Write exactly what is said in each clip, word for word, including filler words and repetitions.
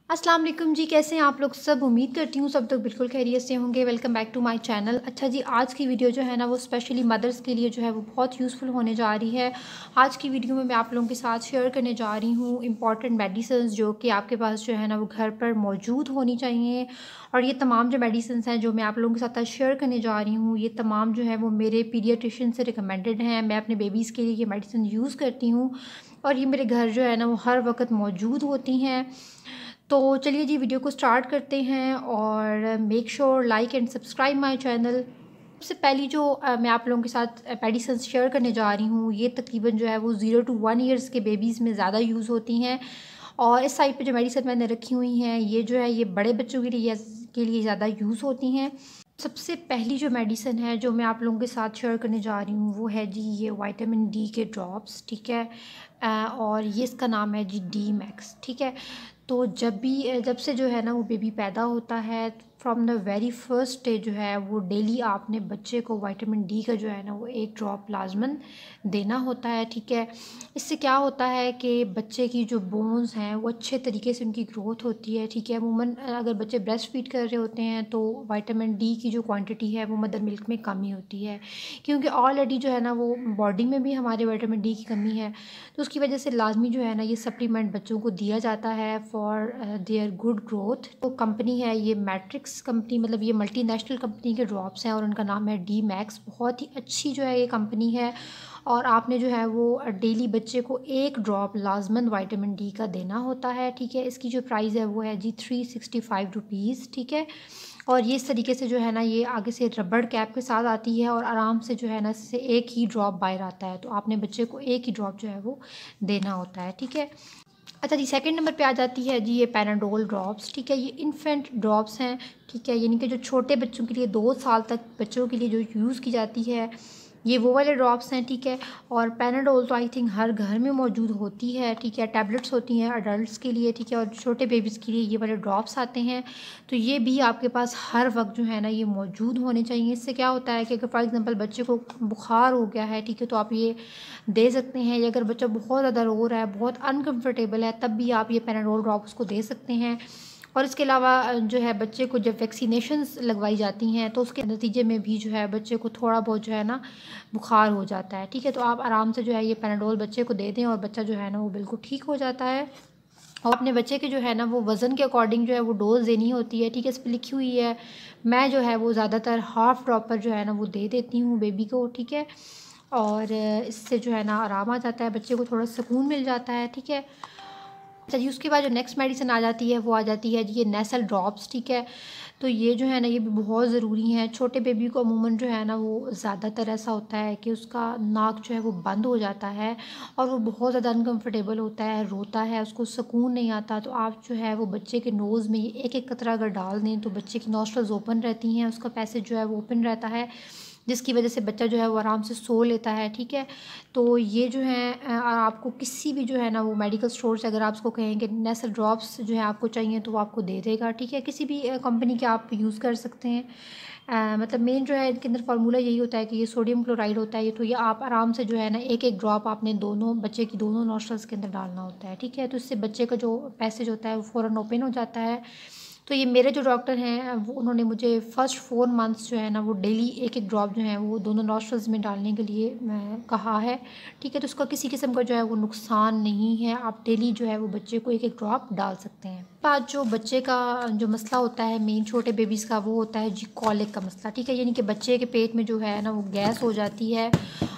अस्सलाम वालेकुम जी, कैसे हैं आप लोग सब। उम्मीद करती हूँ सब लोग बिल्कुल खैरियत से होंगे। Welcome back to my channel. अच्छा जी, आज की वीडियो जो है ना वो स्पेशली मदर्स के लिए जो है वो बहुत यूज़फुल होने जा रही है। आज की वीडियो में मैं आप लोगों के साथ शेयर करने जा रही हूँ इंपॉर्टेंट मेडिसिन जो कि आपके पास जो है ना वो घर पर मौजूद होनी चाहिए। और ये तमाम जो मेडिसिन हैं जो मैं आप लोगों के साथ आज शेयर करने जा रही हूँ, ये तमाम जो है वो मेरे पीडियाट्रिशियन से रिकमेंडेड हैं। मैं अपने बेबीज़ के लिए ये मेडिसिन यूज़ करती हूँ और ये मेरे घर जो है ना वो हर वक्त मौजूद होती हैं। तो चलिए जी, वीडियो को स्टार्ट करते हैं और make sure like and subscribe my channel. सबसे पहली जो अ, मैं आप लोगों के साथ मेडिसिन शेयर करने जा रही हूँ, ये तकरीबन जो है वो ज़ीरो टू वन ईयर्स के बेबीज़ में ज़्यादा यूज़ होती हैं। और इस साइड पे जो मेडिसिन मैंने रखी हुई हैं, ये जो है ये बड़े बच्चों के लिए के लिए ज़्यादा यूज़ होती हैं। सबसे पहली जो मेडिसिन है जो मैं आप लोगों के साथ शेयर करने जा रही हूँ वो है जी ये विटामिन डी के ड्रॉप्स, ठीक है। अ, और ये इसका नाम है जी डी मैक्स, ठीक है। तो जब भी जब से जो है ना वो बेबी पैदा होता है, from the very first day जो है वो डेली आपने बच्चे को विटामिन डी का जो है ना वो एक ड्रॉप लाजमन देना होता है, ठीक है। इससे क्या होता है कि बच्चे की जो बोन्स हैं वो अच्छे तरीके से उनकी ग्रोथ होती है, ठीक है। अमूमन अगर बच्चे ब्रेस्ट फीड कर रहे होते हैं तो विटामिन डी की जो क्वांटिटी है वो मदर मिल्क में कम ही होती है, क्योंकि ऑलरेडी जो है ना वो बॉडी में भी हमारे विटामिन डी की कमी है। तो उसकी वजह से लाजमी जो है ना ये सप्लीमेंट बच्चों को दिया जाता है फॉर देयर गुड ग्रोथ। तो कंपनी है ये मैट्रिक्स कंपनी, मतलब ये मल्टीनेशनल कंपनी के ड्रॉप्स हैं और उनका नाम है डी मैक्स। बहुत ही अच्छी जो है ये कंपनी है और आपने जो है वो डेली बच्चे को एक ड्रॉप लाजमन विटामिन डी का देना होता है, ठीक है। इसकी जो प्राइस है वो है जी थ्री सिक्सटी फाइव रुपीज़, ठीक है। और ये इस तरीके से जो है ना ये आगे से रबड़ कैप के साथ आती है और आराम से जो है ना इससे एक ही ड्रॉप बाहर आता है, तो आपने बच्चे को एक ही ड्रॉप जो है वो देना होता है, ठीक है। अच्छा जी, सेकंड नंबर पे आ जाती है जी ये पैनाडोल ड्रॉप्स, ठीक है। ये इन्फेंट ड्रॉप्स हैं, ठीक है, यानी कि जो छोटे बच्चों के लिए दो साल तक बच्चों के लिए जो यूज़ की जाती है, ये वो वाले ड्रॉप्स हैं, ठीक है। और पैनाडोल तो आई थिंक हर घर में मौजूद होती है, ठीक है। टैबलेट्स होती हैं अडल्ट्स के लिए, ठीक है, और छोटे बेबीज़ के लिए ये वाले ड्रॉप्स आते हैं। तो ये भी आपके पास हर वक्त जो है ना ये मौजूद होने चाहिए। इससे क्या होता है कि अगर फॉर एग्ज़ाम्पल बच्चे को बुखार हो गया है, ठीक है, तो आप ये दे सकते हैं। या अगर बच्चा बहुत ज़्यादा रो रहा है, बहुत अनकम्फर्टेबल है, तब भी आप ये पैनाडोल ड्रॉप उसको दे सकते हैं। और इसके अलावा जो है बच्चे को जब वैक्सीनेशंस लगवाई जाती हैं तो उसके नतीजे में भी जो है बच्चे को थोड़ा बहुत जो है ना बुखार हो जाता है, ठीक है। तो आप आराम से जो है ये पैनाडोल बच्चे को दे दें और बच्चा जो है ना वो बिल्कुल ठीक हो जाता है। और अपने बच्चे के जो है ना वो वज़न के अकॉर्डिंग जो है वो डोज़ देनी होती है, ठीक है। इस पर लिखी हुई है। मैं जो है वो ज़्यादातर हाफ़ ड्रॉप पर जो है ना वो दे देती हूँ बेबी को, ठीक है। और इससे जो है ना आराम आ जाता है, बच्चे को थोड़ा सुकून मिल जाता है, ठीक है। अच्छा जी, उसके बाद जो नेक्स्ट मेडिसिन आ जाती है वो आ जाती है जी ये नेसल ड्रॉप्स, ठीक है। तो ये जो है ना ये भी बहुत ज़रूरी है। छोटे बेबी को अमूमन जो है ना वो ज़्यादातर ऐसा होता है कि उसका नाक जो है वो बंद हो जाता है और वो बहुत ज़्यादा अनकम्फर्टेबल होता है, रोता है, उसको सुकून नहीं आता। तो आप जो है वो बच्चे के नोज़ में ये एक एक कतरा अगर डाल दें तो बच्चे की नॉस्ट्रल्स ओपन रहती हैं, उसका पैसेज जो है वो ओपन रहता है, जिसकी वजह से बच्चा जो है वो आराम से सो लेता है, ठीक है। तो ये जो है अ, आपको किसी भी जो है ना वो मेडिकल स्टोर से अगर आप उसको कहें कि नेसल ड्रॉप्स जो है आपको चाहिए तो वो आपको दे देगा, ठीक है। किसी भी कंपनी के आप यूज़ कर सकते हैं। अ, मतलब मेन जो है इनके अंदर फार्मूला यही होता है कि ये सोडियम क्लोराइड होता है। ये तो ये आप आराम से जो है ना एक एक ड्रॉप आपने दोनों बच्चे की दोनों नॉस्ट्रल्स के अंदर डालना होता है, ठीक है। तो इससे बच्चे का जो पैसेज होता है वो फ़ौरन ओपन हो जाता है। तो ये मेरे जो डॉक्टर हैं वो उन्होंने मुझे फ़र्स्ट फोर मंथ्स जो है ना वो डेली एक एक ड्रॉप जो है वो दोनों नॉस्ट्रल्स में डालने के लिए मैं कहा है, ठीक है। तो उसका किसी किस्म का जो है वो नुकसान नहीं है, आप डेली जो है वो बच्चे को एक एक ड्रॉप डाल सकते हैं। बाद जो बच्चे का जो मसला होता है मेन छोटे बेबीज़ का वो होता है जी कॉलिक का मसला, ठीक है। यानी कि बच्चे के पेट में जो है ना वो गैस हो जाती है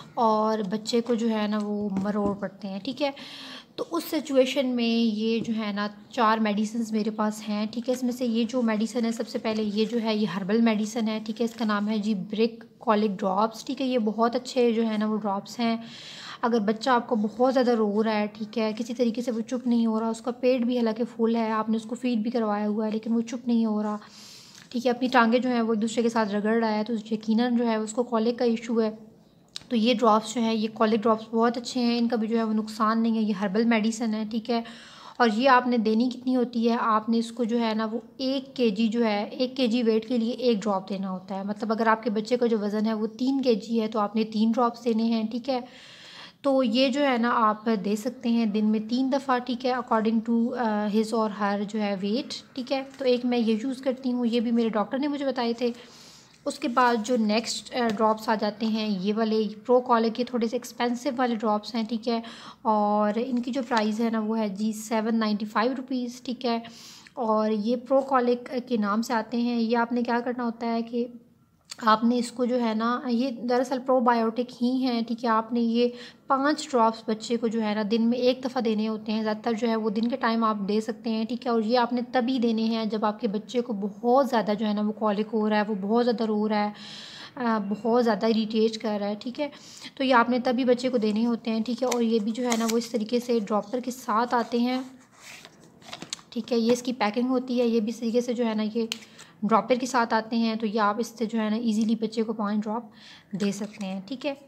और बच्चे को जो है ना वो मरोड़ पड़ते हैं, ठीक है। तो उस सिचुएशन में ये जो है ना चार मेडिसिन्स मेरे पास हैं, ठीक है। इसमें से ये जो मेडिसिन है सबसे पहले ये जो है ये हर्बल मेडिसिन है, ठीक है। इसका नाम है जी ब्रिक कॉलिक ड्रॉप्स, ठीक है। ये बहुत अच्छे जो है ना वो ड्रॉप्स हैं। अगर बच्चा आपको बहुत ज़्यादा रो रहा है, ठीक है, किसी तरीके से वो चुप नहीं हो रहा, उसका पेट भी हालांकि फुल है, आपने उसको फीड भी करवाया हुआ है लेकिन वो चुप नहीं हो रहा, ठीक है, अपनी टांगें जो है वो एक दूसरे के साथ रगड़ रहा है, तो यकीनन जो है उसको कॉलिक का इशू है। तो ये ड्रॉप्स जो है ये कॉलिक ड्रॉप्स बहुत अच्छे हैं, इनका भी जो है वो नुकसान नहीं है, ये हर्बल मेडिसिन है, ठीक है। और ये आपने देनी कितनी होती है, आपने इसको जो है ना वो एक केजी जो है एक केजी वेट के लिए एक ड्रॉप देना होता है। मतलब अगर आपके बच्चे का जो वज़न है वो तीन केजी है तो आपने तीन ड्रॉप्स देने हैं, ठीक है। तो ये जो है ना आप दे सकते हैं दिन में तीन दफ़ा, ठीक है, अकॉर्डिंग टू हिज़ और हर जो है वेट, ठीक है। तो एक मैं ये यूज़ करती हूँ, ये भी मेरे डॉक्टर ने मुझे बताए थे। उसके बाद जो नेक्स्ट ड्रॉप्स आ जाते हैं ये वाले प्रो कॉलिक के, थोड़े से एक्सपेंसिव वाले ड्रॉप्स हैं, ठीक है। और इनकी जो प्राइस है ना वो है जी सेवन नाइन्टी फाइव रुपीज़, ठीक है। और ये प्रो कॉलिक के नाम से आते हैं। ये आपने क्या करना होता है कि आपने इसको जो है ना, ये दरअसल प्रोबायोटिक ही हैं, ठीक है। आपने ये पाँच ड्रॉप्स बच्चे को जो है ना दिन में एक दफ़ा देने होते हैं। ज़्यादातर जो है वो दिन के टाइम आप दे सकते हैं, ठीक है। और ये आपने तभी देने हैं जब आपके बच्चे को बहुत ज़्यादा जो है ना वो कॉलिक हो रहा है, वो बहुत ज़्यादा रो रहा है, आ, बहुत ज़्यादा इरिटेट कर रहा है, ठीक है। तो ये आपने तभी बच्चे को देने होते हैं, ठीक है। और ये भी जो है ना वो इस तरीके से ड्रॉपर के साथ आते हैं, ठीक है। ये इसकी पैकिंग होती है, ये भी इस तरीके से जो है ना ये ड्रॉपर के साथ आते हैं। तो ये आप इससे जो है ना इजीली बच्चे को पाँच ड्रॉप दे सकते हैं, ठीक है।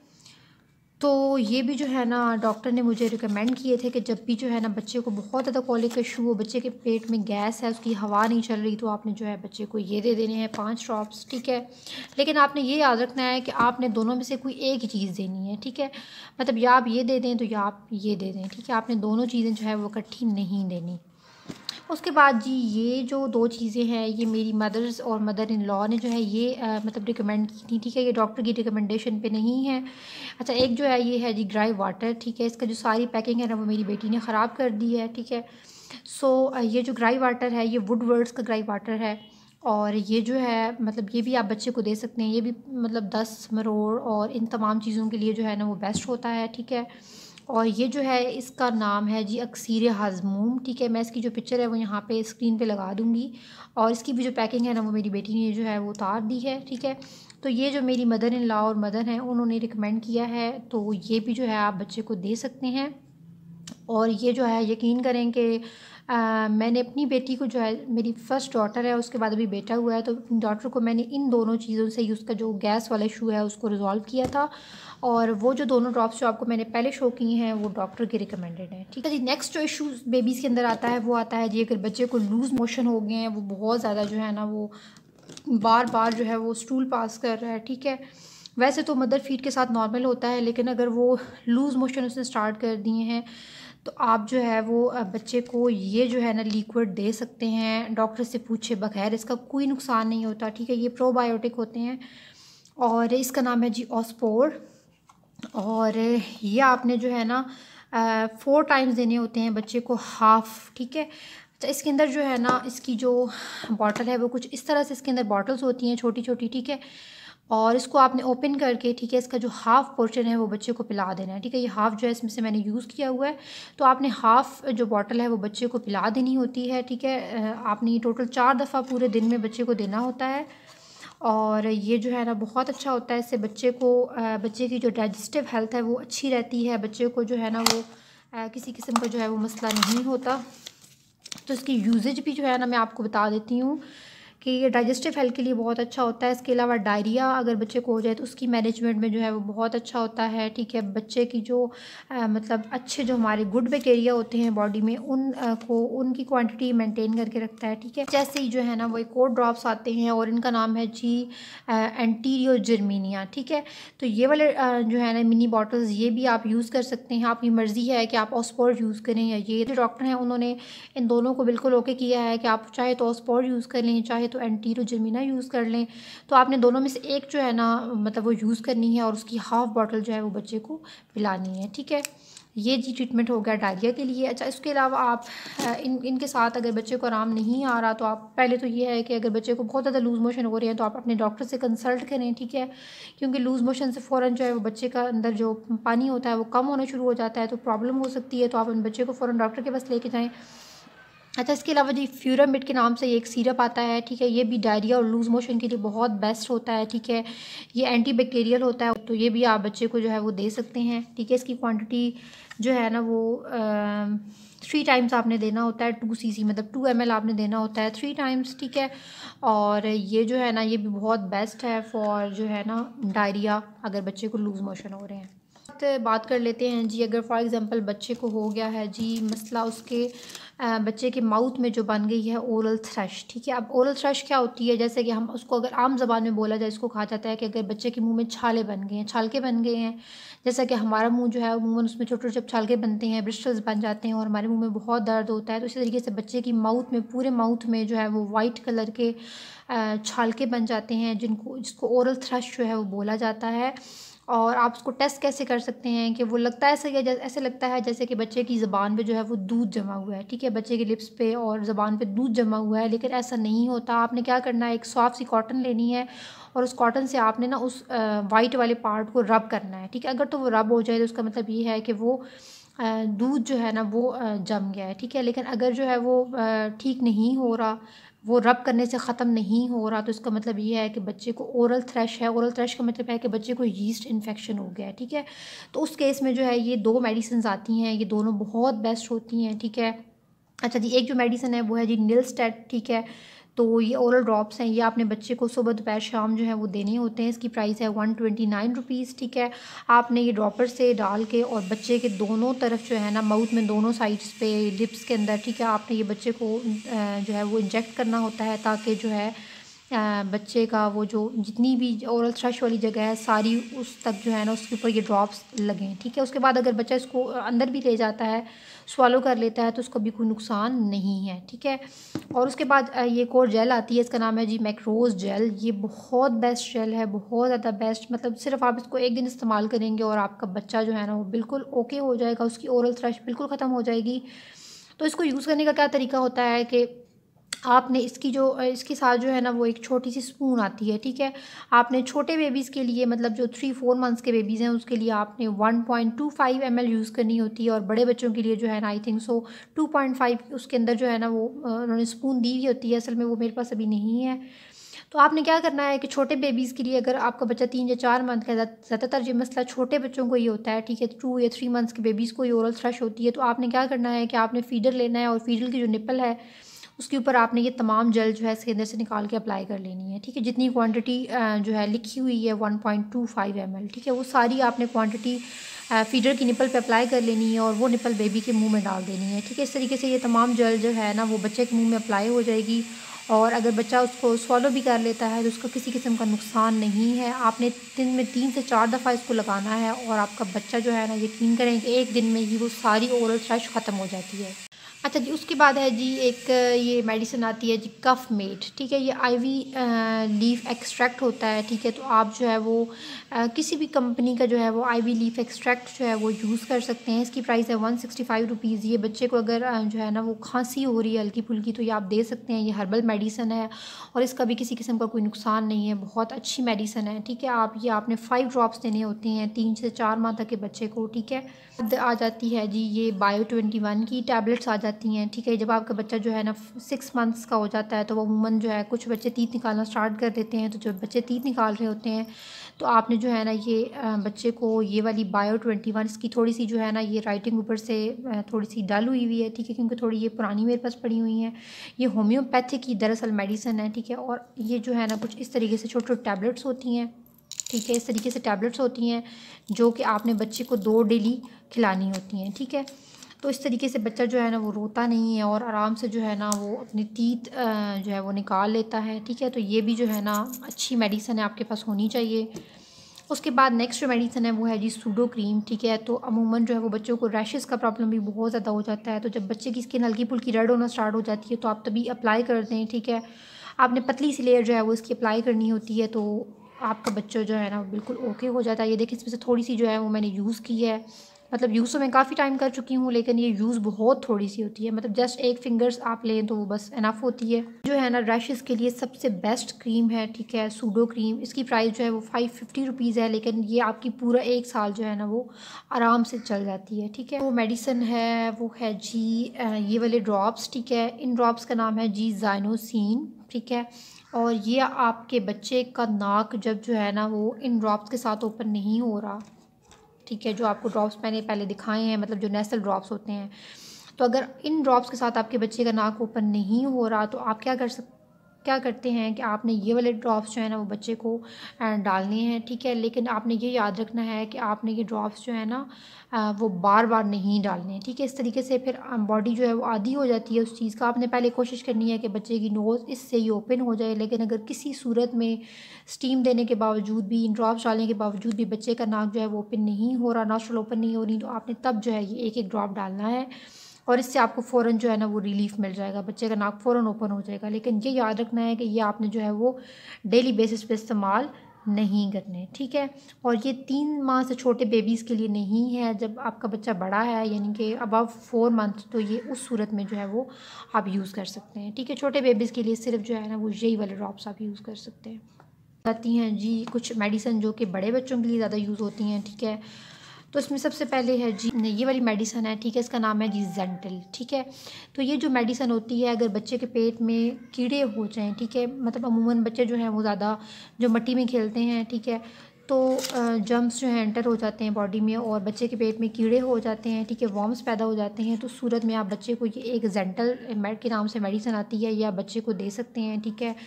तो ये भी जो है ना डॉक्टर ने मुझे रिकमेंड किए थे कि जब भी जो है ना बच्चे को बहुत ज़्यादा कॉलिक का इशू हो, बच्चे के पेट में गैस है, उसकी हवा नहीं चल रही, तो आपने जो है बच्चे को ये दे देने हैं पाँच ड्रॉप्स, ठीक है। लेकिन आपने ये याद रखना है कि आपने दोनों में से कोई एक ही चीज़ देनी है, ठीक है। मतलब या आप ये दे दें तो या आप ये दे दें, ठीक है। आपने दोनों चीज़ें जो है वो इकट्ठी नहीं देनी। उसके बाद जी ये जो दो चीज़ें हैं ये मेरी मदर्स और मदर इन लॉ ने जो है ये आ, मतलब रिकमेंड की थी, ठीक है। ये डॉक्टर की रिकमेंडेशन पे नहीं है। अच्छा, एक जो है ये है जी ड्राई वाटर, ठीक है। इसका जो सारी पैकिंग है ना वो मेरी बेटी ने ख़राब कर दी है, ठीक है। सो ये जो ड्राई वाटर है ये वुडवर्ड्स का ड्राई वाटर है। और ये जो है मतलब ये भी आप बच्चे को दे सकते हैं। ये भी मतलब दस मरोड़ और इन तमाम चीज़ों के लिए जो है ना वो बेस्ट होता है, ठीक है। और ये जो है इसका नाम है जी अक्सीर हाज़मूम, ठीक है। मैं इसकी जो पिक्चर है वो यहाँ पे स्क्रीन पे लगा दूँगी। और इसकी भी जो पैकिंग है ना वो मेरी बेटी ने जो है वो उतार दी है, ठीक है। तो ये जो मेरी मदर इन लॉ और मदर हैं उन्होंने रिकमेंड किया है, तो ये भी जो है आप बच्चे को दे सकते हैं। और ये जो है यकीन करें कि आ, मैंने अपनी बेटी को जो है, मेरी फ़र्स्ट डॉटर है, उसके बाद अभी बेटा हुआ है, तो अपनी डॉटर को मैंने इन दोनों चीज़ों से ही उसका जो गैस वाला इशू है उसको रिज़ॉल्व किया था। और वो जो दोनों ड्रॉप्स जो आपको मैंने पहले शो किए हैं वो डॉक्टर के रिकमेंडेड हैं, ठीक है जी। नेक्स्ट जो इशू बेबीज़ के अंदर आता है वो आता है जी अगर बच्चे को लूज़ मोशन हो गए हैं, वो बहुत ज़्यादा जो है ना वो बार बार जो है वो स्टूल पास कर रहा है, ठीक है। वैसे तो मदर फीड के साथ नॉर्मल होता है, लेकिन अगर वो लूज़ मोशन उसने स्टार्ट कर दिए हैं तो आप जो है वो बच्चे को ये जो है ना लिक्विड दे सकते हैं डॉक्टर से पूछे बगैर। इसका कोई नुकसान नहीं होता, ठीक है। ये प्रोबायोटिक होते हैं और इसका नाम है जी ऑस्पोर। और ये आपने जो है ना फ़ोर टाइम्स देने होते हैं बच्चे को हाफ़, ठीक है। तो इसके अंदर जो है ना इसकी जो बॉटल है वो कुछ इस तरह से इसके अंदर बॉटल्स होती हैं छोटी छोटी, ठीक है। और इसको आपने ओपन करके, ठीक है, इसका जो हाफ़ पोर्शन है वो बच्चे को पिला देना है, ठीक है। ये हाफ़ जो है इसमें से मैंने यूज़ किया हुआ है, तो आपने हाफ़ जो बॉटल है वो बच्चे को पिला देनी होती है, ठीक है। आपने ये टोटल चार दफ़ा पूरे दिन में बच्चे को देना होता है। और ये जो है ना बहुत अच्छा होता है, इससे बच्चे को बच्चे की जो डाइजेस्टिव हेल्थ है वो अच्छी रहती है, बच्चे को जो है ना वो किसी किस्म का जो है वो मसला नहीं होता। तो इसकी यूजेज भी जो है ना मैं आपको बता देती हूँ कि ये डाइजेस्टिव हेल्थ के लिए बहुत अच्छा होता है। इसके अलावा डायरिया अगर बच्चे को हो जाए तो उसकी मैनेजमेंट में जो है वो बहुत अच्छा होता है, ठीक है। बच्चे की जो आ, मतलब अच्छे जो हमारे गुड बैक्टीरिया होते हैं बॉडी में उन आ, को उनकी क्वांटिटी मेंटेन करके रखता है, ठीक है। जैसे ही जो है ना वो एक और ड्रॉप्स आते हैं और इनका नाम है जी एंटीरियो जर्मीनिया, ठीक है। तो ये वाले आ, जो है ना मिनी बॉटल्स ये भी आप यूज़ कर सकते हैं। आपकी मर्ज़ी है कि आप ऑस्पोर यूज़ करें या ये। जो डॉक्टर हैं उन्होंने इन दोनों को बिल्कुल ओके किया है कि आप चाहे तो ऑस्पोर यूज़ कर लें, चाहे तो एंटीरो जर्मीना यूज़ कर लें। तो आपने दोनों में से एक जो है ना मतलब वो यूज़ करनी है और उसकी हाफ़ बॉटल जो है वो बच्चे को पिलानी है, ठीक है। ये जी ट्रीटमेंट हो गया डायरिया के लिए। अच्छा, इसके अलावा आप इन इनके साथ अगर बच्चे को आराम नहीं आ रहा तो आप पहले तो ये है कि अगर बच्चे को बहुत ज़्यादा लूज़ मोशन हो रहे हैं तो आप अपने डॉक्टर से कंसल्ट करें, ठीक है। क्योंकि लूज़ मोशन से फ़ौरन जो है वो बच्चे का अंदर जो पानी होता है वो कम होना शुरू हो जाता है, तो प्रॉब्लम हो सकती है। तो आप अपने बच्चे को फ़ौरन डॉक्टर के पास लेके जाएँ। अच्छा, इसके अलावा जी फ्यूरामिड के नाम से ये एक सिरप आता है, ठीक है। ये भी डायरिया और लूज़ मोशन के लिए बहुत बेस्ट होता है, ठीक है। ये एंटी बैक्टीरियल होता है, तो ये भी आप बच्चे को जो है वो दे सकते हैं, ठीक है। इसकी क्वांटिटी जो है ना वो थ्री टाइम्स आपने देना होता है, टू सी सी मतलब टू एम एल आपने देना होता है थ्री टाइम्स, ठीक है। और ये जो है ना ये भी बहुत बेस्ट है फॉर जो है ना डायरिया अगर बच्चे को लूज़ मोशन हो रहे हैं। बात कर लेते हैं जी, अगर फॉर एग्ज़ाम्पल बच्चे को हो गया है जी मसला उसके बच्चे के माउथ में जो बन गई है ओरल थ्रश, ठीक है। अब ओरल थ्रश क्या होती है, जैसे कि हम उसको अगर आम ज़बान में बोला जाए, इसको कहा जाता है कि अगर बच्चे के मुंह में छाले बन गए हैं, छालके बन गए हैं, जैसा कि हमारा मुंह जो है अमूमन उसमें छोटे छोटे जब छालके बनते हैं, ब्रिस्टल्स बन जाते हैं और हमारे मुंह में बहुत दर्द होता है, तो इसी तरीके से बच्चे की माउथ में, पूरे माउथ में जो है वो वाइट कलर के छालके बन जाते हैं, जिनको जिसको ओरल थ्रश जो है वो बोला जाता है। और आप उसको टेस्ट कैसे कर सकते हैं कि वो लगता है ऐसे ऐसे लगता है जैसे कि बच्चे की ज़बान पे जो है वो दूध जमा हुआ है, ठीक है, बच्चे के लिप्स पे और ज़बान पे दूध जमा हुआ है, लेकिन ऐसा नहीं होता। आपने क्या करना है, एक सॉफ्ट सी कॉटन लेनी है और उस कॉटन से आपने ना उस वाइट वाले पार्ट को रब करना है, ठीक है। अगर तो वो रब हो जाए तो उसका मतलब ये है कि वो दूध जो है ना वो जम गया है, ठीक है। लेकिन अगर जो है वो ठीक नहीं हो रहा, वो रब करने से ख़त्म नहीं हो रहा, तो इसका मतलब ये है कि बच्चे को ओरल थ्रश है। ओरल थ्रश का मतलब है कि बच्चे को यीस्ट इन्फेक्शन हो गया है, ठीक है। तो उस केस में जो है ये दो मेडिसिन आती हैं, ये दोनों बहुत बेस्ट होती हैं, ठीक है। अच्छा जी, एक जो मेडिसिन है वो है जी निलस्टेट, ठीक है। तो ये ओरल ड्रॉप्स हैं, ये आपने बच्चे को सुबह दोपहर शाम जो है वो देने होते हैं। इसकी प्राइस है वन ट्वेंटी नाइन रुपीज़, ठीक है। आपने ये ड्रॉपर से डाल के और बच्चे के दोनों तरफ जो है ना, माउथ में दोनों साइड्स पे, लिप्स के अंदर, ठीक है, आपने ये बच्चे को जो है वो इंजेक्ट करना होता है, ताकि जो है बच्चे का वो जो जितनी भी ओरल थ्रश वाली जगह है सारी उस तक जो है ना उसके ऊपर ये ड्रॉप्स लगें, ठीक है। उसके बाद अगर बच्चा इसको अंदर भी ले जाता है, स्वालो कर लेता है, तो उसको भी कोई नुकसान नहीं है, ठीक है। और उसके बाद ये एक और जेल आती है, इसका नाम है जी मैक्रोज़ जेल। ये बहुत बेस्ट जेल है, बहुत ज़्यादा बेस्ट, मतलब सिर्फ आप इसको एक दिन इस्तेमाल करेंगे और आपका बच्चा जो है ना वो बिल्कुल ओके हो जाएगा, उसकी ओरल थ्रश बिल्कुल ख़त्म हो जाएगी। तो इसको यूज़ करने का क्या तरीका होता है कि आपने इसकी जो इसके साथ जो है ना वो एक छोटी सी स्पून आती है, ठीक है। आपने छोटे बेबीज़ के लिए, मतलब जो थ्री फोर मंथ्स के बेबीज़ हैं, उसके लिए आपने one point two five M L use करनी होती है, और बड़े बच्चों के लिए जो है ना I think so two point five उसके अंदर जो है ना वो उन्होंने स्पून दी हुई होती है। असल में वो मेरे पास अभी नहीं है। तो आपने क्या करना है कि छोटे बेबीज़ के लिए, अगर आपका बच्चा तीन या चार मंथ का, ज़्यादातर ये मसला छोटे बच्चों को ही होता है, ठीक है, टू या थ्री मंथ्स के बेबीज़ को ही ओरल थ्रश होती है, तो आपने क्या करना है कि आपने फीडर लेना है और फीडर की जो निपल है उसके ऊपर आपने ये तमाम जेल जो है इसके अंदर से निकाल के अप्लाई कर लेनी है, ठीक है। जितनी क्वांटिटी जो है लिखी हुई है one point two five M L, ठीक है, वो सारी आपने क्वांटिटी फीडर की निपल पे अप्लाई कर लेनी है और वो निपल बेबी के मुंह में डाल देनी है, ठीक है। इस तरीके से ये तमाम जेल जो है ना वो बच्चे के मुंह में अप्लाई हो जाएगी, और अगर बच्चा उसको स्वॉलो भी कर लेता है तो उसका किसी किस्म का नुकसान नहीं है। आपने दिन में तीन से चार दफ़ा इसको लगाना है और आपका बच्चा जो है ना, यकीन करें कि एक दिन में ही वो सारी ओरल थ्रश ख़त्म हो जाती है। अच्छा जी, उसके बाद है जी एक ये मेडिसिन आती है जी कफ मेट, ठीक है। ये आईवी लीफ एक्सट्रैक्ट होता है, ठीक है। तो आप जो है वो आ, किसी भी कंपनी का जो है वो आईवी लीफ एक्सट्रैक्ट जो है वो यूज़ कर सकते हैं। इसकी प्राइस है वन सिक्सटी फाइव रुपीज़। ये बच्चे को अगर जो है ना वो खांसी हो रही है हल्की फुल्की, तो ये आप दे सकते हैं। ये हर्बल मेडिसन है और इसका भी किसी किस्म का कोई नुकसान नहीं है, बहुत अच्छी मेडिसन है, ठीक है। आप ये आपने फाइव ड्रॉप्स देने होते हैं तीन से चार माह तक के बच्चे को, ठीक है। अब आ जाती है जी ये बायो ट्वेंटी वन की टैबलेट्स आ जाती हैं, ठीक है। जब आपका बच्चा जो है ना सिक्स मंथ्स का हो जाता है तो वो अमूमन जो है कुछ बच्चे तीत निकालना स्टार्ट कर देते हैं, तो जब बच्चे तीत निकाल रहे होते हैं तो आपने जो है ना ये बच्चे को ये वाली बायो ट्वेंटी वन, इसकी थोड़ी सी जो है ना ये राइटिंग ऊपर से थोड़ी सी डल हुई हुई है, ठीक है, क्योंकि थोड़ी ये पुरानी मेरे पास पड़ी हुई हैं। ये होम्योपैथिक की दरअसल मेडिसन है, ठीक है। और ये जो है ना कुछ इस तरीके से छोटे छोटे टैबलेट्स होती हैं, ठीक है। इस तरीके से टैबलेट्स होती हैं जो कि आपने बच्चे को दो डेली खिलानी होती हैं, ठीक है। तो इस तरीके से बच्चा जो है ना वो रोता नहीं है और आराम से जो है ना वो अपनी टीथ जो है वो निकाल लेता है, ठीक है। तो ये भी जो है ना अच्छी मेडिसन है, आपके पास होनी चाहिए। उसके बाद नेक्स्ट जो मेडिसन है वो है जी सूडो क्रीम, ठीक है। तो अमूमन जो है वो बच्चों को रैशेस का प्रॉब्लम भी बहुत ज़्यादा हो जाता है, तो जब बच्चे की स्किन हल्की फुल्की रेड होना स्टार्ट हो जाती है तो आप तभी अप्लाई कर दें, ठीक है। आपने पतली सी लेयर जो है वो इसकी अप्लाई करनी होती है, तो आपका बच्चा जो है ना बिल्कुल ओके हो जाता है। ये देखिए इसमें से थोड़ी सी जो है वो मैंने यूज़ की है, मतलब यूज़ तो मैं काफ़ी टाइम कर चुकी हूँ, लेकिन ये यूज़ बहुत थोड़ी सी होती है, मतलब जस्ट एक फिंगर्स आप लें तो वो बस इनफ होती है। जो है ना रैशेस के लिए सबसे बेस्ट क्रीम है, ठीक है, सूडो क्रीम। इसकी प्राइस जो है वो फाइव फिफ्टी रुपीज़ है, लेकिन ये आपकी पूरा एक साल जो है ना वो आराम से चल जाती है, ठीक है। वो मेडिसन है वो है जी ये वाले ड्रॉप्स, ठीक है। इन ड्रॉप्स का नाम है जी जाइनोसिन, ठीक है। और ये आपके बच्चे का नाक जब जो है ना वो इन ड्रॉप्स के साथ ओपन नहीं हो रहा, ठीक है, जो आपको ड्रॉप्स मैंने पहले दिखाए हैं, मतलब जो नेसल ड्रॉप्स होते हैं, तो अगर इन ड्रॉप्स के साथ आपके बच्चे का नाक ओपन नहीं हो रहा तो आप क्या कर सकते क्या करते हैं कि आपने ये वाले ड्रॉप्स जो है ना वो बच्चे को डालने हैं, ठीक है। लेकिन आपने ये याद रखना है कि आपने ये ड्रॉप्स जो है ना वो बार बार नहीं डालने, ठीक है। इस तरीके से फिर बॉडी जो है वो आदी हो जाती है उस चीज़ का। आपने पहले कोशिश करनी है कि बच्चे की नोज़ इससे ही ओपन हो जाए, लेकिन अगर किसी सूरत में स्टीम देने के बावजूद भी, इन ड्रॉप्स डालने के बावजूद भी बच्चे का नाक जो है वो ओपन नहीं हो रहा, नॉस्ट्रल ओपन नहीं हो रही, तो आपने तब जो है ये एक एक ड्रॉप डालना है और इससे आपको फ़ौरन जो है ना वो रिलीफ़ मिल जाएगा, बच्चे का नाक फ़ौरन ओपन हो जाएगा। लेकिन ये याद रखना है कि ये आपने जो है वो डेली बेसिस पे इस्तेमाल नहीं करने, ठीक है। और ये तीन माह से छोटे बेबीज़ के लिए नहीं है, जब आपका बच्चा बड़ा है यानी कि अबव फोर मंथ, तो ये उस सूरत में जो है वो आप यूज़ कर सकते हैं, ठीक है। छोटे बेबीज़ के लिए सिर्फ जो है ना वो यही वाले ड्रॉप्स आप यूज़ कर सकते हैं। आती हैं जी कुछ मेडिसन जो कि बड़े बच्चों के लिए ज़्यादा यूज़ होती हैं, ठीक है। तो इसमें सबसे पहले है जी ये वाली मेडिसन है, ठीक है। इसका नाम है जी जेंटल, ठीक है। तो ये जो मेडिसन होती है, अगर बच्चे के पेट में कीड़े हो जाएं, ठीक है, मतलब अमूमन बच्चे जो हैं वो ज़्यादा जो मिट्टी में खेलते हैं, ठीक है, तो जर्म्स जो हैं एंटर हो जाते हैं बॉडी में और बच्चे के पेट में कीड़े हो जाते हैं, ठीक है, वॉर्म्स पैदा हो जाते हैं। तो सूरत में आप बच्चे को ये एक जेंटल मेड के नाम से मेडिसन आती है, ये आप बच्चे को दे सकते हैं, ठीक है।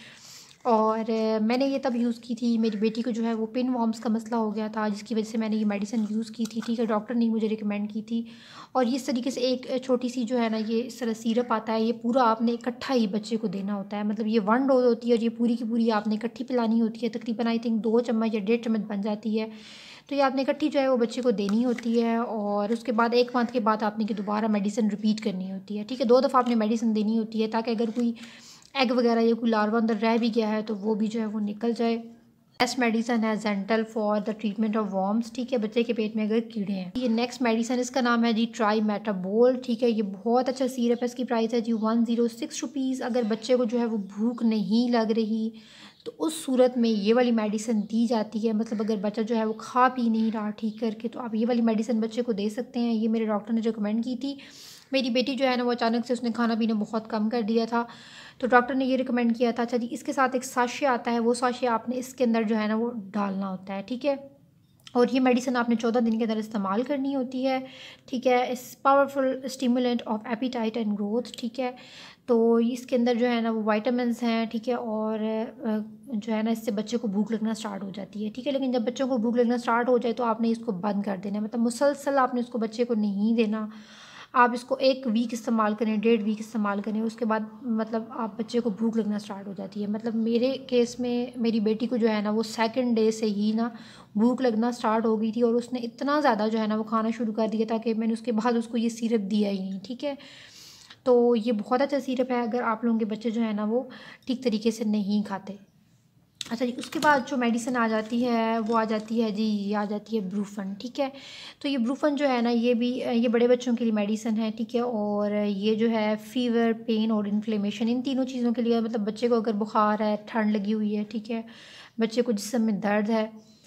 और मैंने ये तब यूज़ की थी, मेरी बेटी को जो है वो पिन वॉर्म्स का मसला हो गया था, जिसकी वजह से मैंने ये मेडिसिन यूज़ की थी, ठीक है। डॉक्टर ने मुझे रिकमेंड की थी। और इस तरीके से एक छोटी सी जो है ना ये इस तरह सिरप आता है, ये पूरा आपने इकट्ठा ही बच्चे को देना होता है, मतलब ये वन डोज होती है और ये पूरी की पूरी आपने इकट्ठी पिलानी होती है। तकरीबन आई थिंक दो चम्मच या डेढ़ चम्मच बन जाती है, तो ये आपने इकट्ठी जो है वो बच्चे को देनी होती है। और उसके बाद एक मंथ के बाद आपने कि दोबारा मेडिसिन रिपीट करनी होती है, ठीक है। दो दफ़ा आपने मेडिसिन देनी होती है ताकि अगर कोई एग वगैरह या कोई लार्वा अंदर रह भी गया है तो वो भी जो है वो निकल जाए। नेक्स्ट मेडिसन है gentle for the treatment of worms, ठीक है, बच्चे के पेट में अगर कीड़े हैं। ये नेक्स्ट मेडिसन इसका नाम है जी ट्राई मेटाबोल, ठीक है। ये बहुत अच्छा सीरप है, इसकी प्राइस है जी वन ज़ीरो सिक्स रुपीज़। अगर बच्चे को जो है वो भूख नहीं लग रही तो उस सूरत में ये वाली मेडिसिन दी जाती है, मतलब अगर बच्चा जो है वो खा पी नहीं रहा ठीक करके, तो आप ये वाली मेडिसिन बच्चे को दे सकते हैं। ये मेरे डॉक्टर ने रिकमेंड की थी। मेरी बेटी जो है ना वो अचानक से उसने खाना पीना बहुत कम कर दिया था, तो डॉक्टर ने ये रिकमेंड किया था। अच्छा जी, इसके साथ एक साशे आता है, वो साशे आपने इसके अंदर जो है ना वो डालना होता है, ठीक है। और ये मेडिसिन आपने चौदह दिन के अंदर इस्तेमाल करनी होती है, ठीक है। Is powerful stimulant of appetite and growth, ठीक है। तो इसके अंदर जो है ना वो वाइटामिन्स हैं, ठीक है। और जो है ना इससे बच्चे को भूख लगना स्टार्ट हो जाती है, ठीक है। लेकिन जब बच्चों को भूख लगना स्टार्ट हो जाए तो आपने इसको बंद कर देना है, मतलब मुसलसल आपने इसको बच्चे को नहीं देना। आप इसको एक वीक इस्तेमाल करें, डेढ़ वीक इस्तेमाल करें, उसके बाद मतलब आप बच्चे को भूख लगना स्टार्ट हो जाती है। मतलब मेरे केस में मेरी बेटी को जो है ना वो सेकंड डे से ही ना भूख लगना स्टार्ट हो गई थी और उसने इतना ज़्यादा जो है ना वो खाना शुरू कर दिया था कि मैंने उसके बाद उसको ये सिरप दिया ही नहीं, ठीक है। तो ये बहुत अच्छा सिरप है अगर आप लोगों के बच्चे जो है ना वो ठीक तरीके से नहीं खाते। अच्छा जी, उसके बाद जो मेडिसिन आ जाती है वो आ जाती है जी, ये आ जाती है ब्रूफन, ठीक है। तो ये ब्रूफन जो है ना ये भी ये बड़े बच्चों के लिए मेडिसिन है, ठीक है। और ये जो है फ़ीवर, पेन और इन्फ्लेमेशन, इन तीनों चीज़ों के लिए, मतलब बच्चे को अगर बुखार है, ठंड लगी हुई है, ठीक है, बच्चे को जिस्म में दर्द है,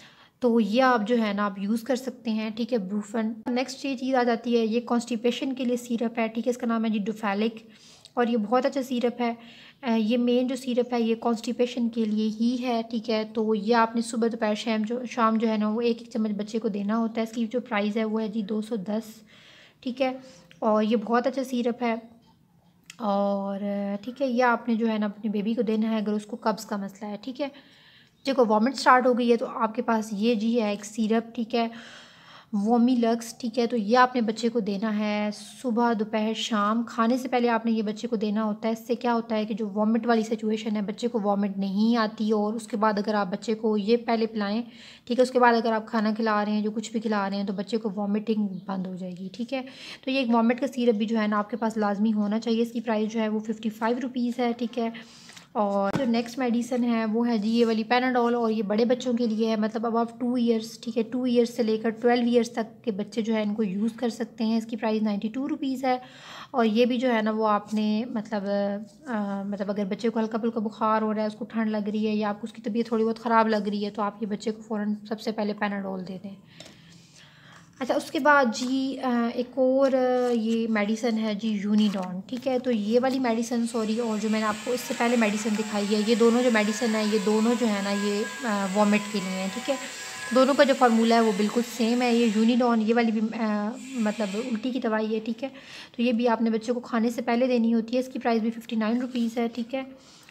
तो ये आप जो है ना आप यूज़ कर सकते हैं, ठीक है, ब्रूफन। नेक्स्ट ये चीज़ आ जाती है, ये कॉन्स्टिपेशन के लिए सिरप है, ठीक है। इसका नाम है जी डुफेलिक और ये बहुत अच्छा सिरप है। ये मेन जो सिरप है ये कॉन्स्टिपेशन के लिए ही है, ठीक है। तो ये आपने सुबह दोपहर शाम जो शाम जो है ना वो एक एक चम्मच बच्चे को देना होता है। इसकी जो प्राइस है वो है जी दो सौ दस, ठीक है। और ये बहुत अच्छा सिरप है और ठीक है, ये आपने जो है ना अपने बेबी को देना है अगर उसको कब्ज़ का मसला है, ठीक है। देखो वॉमिट स्टार्ट हो गई है तो आपके पास ये जी है एक सिरप, ठीक है, वोमिलक्स, ठीक है। तो ये आपने बच्चे को देना है सुबह दोपहर शाम, खाने से पहले आपने ये बच्चे को देना होता है। इससे क्या होता है कि जो वॉमिट वाली सिचुएशन है, बच्चे को वॉमिट नहीं आती और उसके बाद अगर आप बच्चे को ये पहले पिलाएं, ठीक है, उसके बाद अगर आप खाना खिला रहे हैं, जो कुछ भी खिला रहे हैं, तो बच्चे को वॉमिटिंग बंद हो जाएगी, ठीक है। तो ये एक वॉमिट का सिरप भी जो है ना आपके पास लाजमी होना चाहिए। इसकी प्राइस जो है वो फिफ्टी फाइव रुपीज़ है, ठीक है। और जो नेक्स्ट मेडिसिन है वो है जी ये वाली पैनाडोल और ये बड़े बच्चों के लिए है, मतलब अब आप टू इयर्स, ठीक है, टू इयर्स से लेकर ट्वेल्व इयर्स तक के बच्चे जो है इनको यूज़ कर सकते हैं। इसकी प्राइस नाइन्टी टू रुपीज़ है और ये भी जो है ना वो आपने मतलब आ, मतलब अगर बच्चे को हल्का फुल्का बुखार हो रहा है, उसको ठंड लग रही है या आपको उसकी तबीयत थोड़ी बहुत ख़राब लग रही है, तो आप ये बच्चे को फ़ौरन सबसे पहले पैनाडोल दे दें। अच्छा, उसके बाद जी एक और ये मेडिसन है जी यूनिडॉन, ठीक है। तो ये वाली मेडिसन सॉरी और जो मैंने आपको इससे पहले मेडिसन दिखाई है, ये दोनों जो मेडिसन है ये दोनों जो है ना ये वॉमिट के लिए हैं, ठीक है। दोनों का जो फार्मूला है वो बिल्कुल सेम है। ये यूनिडॉन ये वाली भी आ, मतलब उल्टी की दवाई है, ठीक है। तो ये भी आपने बच्चे को खाने से पहले देनी होती है। इसकी प्राइस भी फिफ्टी नाइन रुपीज़ है, ठीक है।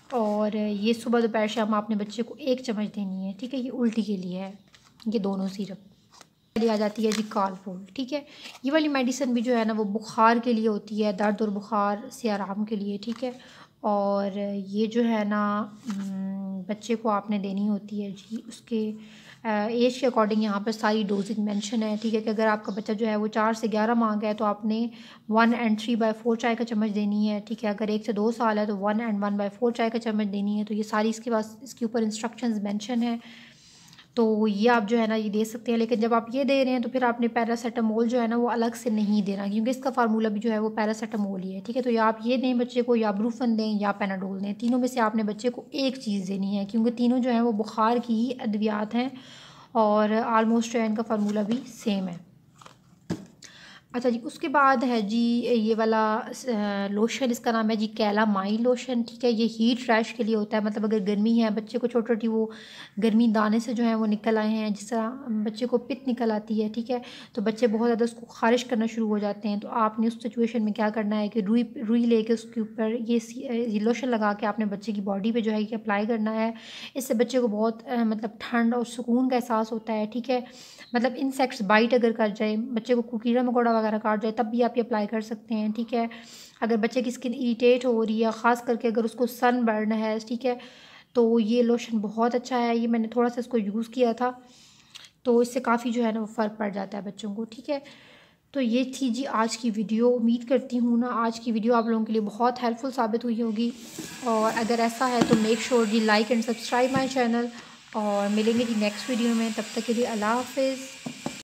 और ये सुबह दोपहर शाम आपने बच्चे को एक चम्मच देनी है, ठीक है। ये उल्टी के लिए है ये दोनों सिरप। पहले आ जाती है जी कालपोल, ठीक है। ये वाली मेडिसिन भी जो है ना वो बुखार के लिए होती है, दर्द और बुखार से आराम के लिए, ठीक है। और ये जो है ना बच्चे को आपने देनी होती है जी उसके एज के अकॉर्डिंग। यहाँ पर सारी डोजेज मेंशन है, ठीक है। कि अगर आपका बच्चा जो है वो चार से ग्यारह माह का है तो आपने one and three by four चाय का चम्मच देनी है, ठीक है। अगर एक से दो साल है तो one and one by four चाय का चम्मच देनी है। तो ये सारी इसके पास इसके ऊपर इंस्ट्रक्शंस मेंशन है। तो ये आप जो है ना ये दे सकते हैं, लेकिन जब आप ये दे रहे हैं तो फिर आपने पैरासीटामोल जो है ना वो अलग से नहीं देना, क्योंकि इसका फार्मूला भी जो है वो पैरासीटामोल ही है, ठीक है। तो या आप ये दें बच्चे को, या ब्रूफन दें या पेनाडोल दें, तीनों में से आपने बच्चे को एक चीज़ देनी है, क्योंकि तीनों जो है वो बुखार की ही अद्वियात हैं और आलमोस्ट जो है इनका फार्मूला भी सेम है। अच्छा जी, उसके बाद है जी ये वाला लोशन, इसका नाम है जी कैलामाइन लोशन, ठीक है। ये हीट रैश के लिए होता है, मतलब अगर गर्मी है बच्चे को छोटी छोटी वो गर्मी दाने से जो है वो निकल आए हैं, जिस तरह बच्चे को पित्त निकल आती है, ठीक है। तो बच्चे बहुत ज़्यादा उसको खारिश करना शुरू हो जाते हैं। तो आपने उस सिचुएशन में क्या करना है कि रुई रुई लेके उसके ऊपर ये ये लोशन लगा के आपने बच्चे की बॉडी पर जो है कि अप्लाई करना है। इससे बच्चे को बहुत मतलब ठंड और सुकून का एहसास होता है, ठीक है। मतलब इंसेक्ट्स बाइट अगर कर जाए, बच्चे को कीड़ा मकोड़ा वगैरह काट जाए, तब भी आप ये अप्लाई कर सकते हैं, ठीक है। अगर बच्चे की स्किन इरिटेट हो रही है, ख़ास करके अगर उसको सन बर्न है, ठीक है, तो ये लोशन बहुत अच्छा है। ये मैंने थोड़ा सा इसको यूज़ किया था, तो इससे काफ़ी जो है ना वो फ़र्क पड़ जाता है बच्चों को, ठीक है। तो ये थी जी आज की वीडियो। उम्मीद करती हूँ ना आज की वीडियो आप लोगों के लिए बहुत हेल्पफुल साबित हुई होगी, और अगर ऐसा है तो मेक श्योर जी like and subscribe my channel, और मिलेंगे जी नेक्स्ट वीडियो में। तब तक के लिए अल्लाह हाफिज़।